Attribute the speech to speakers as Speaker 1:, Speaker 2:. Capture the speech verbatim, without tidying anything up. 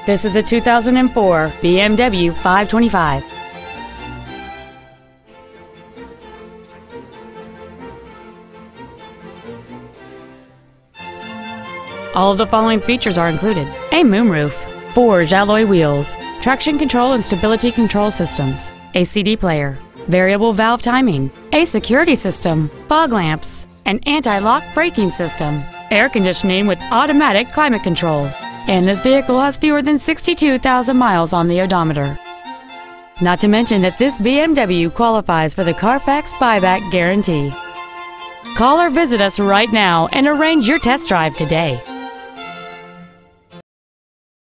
Speaker 1: This is a two thousand four B M W five twenty-five. All of the following features are included: a moonroof, forged alloy wheels, traction control and stability control systems, a C D player, variable valve timing, a security system, fog lamps, an anti-lock braking system, air conditioning with automatic climate control, and this vehicle has fewer than sixty-two thousand miles on the odometer. Not to mention that this B M W qualifies for the Carfax buyback guarantee. Call or visit us right now and arrange your test drive today.